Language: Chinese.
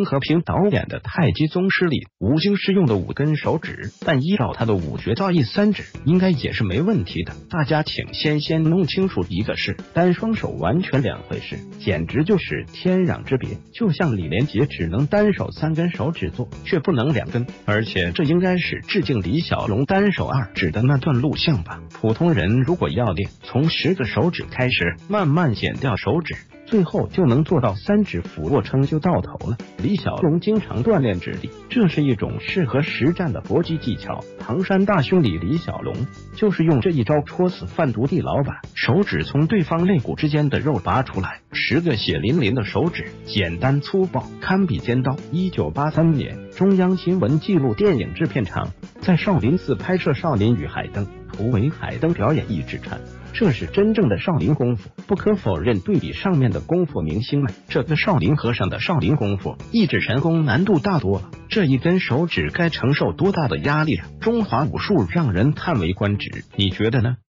和平导演的《太极宗师》里，吴京是用的5根手指，但依照他的武学造诣3指，应该也是没问题的。大家请先弄清楚一个事，单双手完全2回事，简直就是天壤之别。就像李连杰只能单手3根手指做，却不能2根，而且这应该是致敬李小龙单手2指的那段录像吧。普通人如果要练，从10个手指开始，慢慢减掉手指，最后就能做到3指俯卧撑就到头了。李小龙经常锻炼指力，这是一种适合实战的搏击技巧。唐山大兄里李小龙就是用这一招戳死贩毒地老板，手指从对方肋骨之间的肉拔出来，10个血淋淋的手指，简单粗暴，堪比尖刀。1983年，中央新闻纪录电影制片厂在少林寺拍摄《少林与海灯》，图为海灯表演一指禅。这是真正的少林功夫，不可否认，对比上面的功夫明星们，这个少林和尚的少林功夫一指神功难度大多了。这1根手指该承受多大的压力啊！中华武术让人叹为观止，你觉得呢？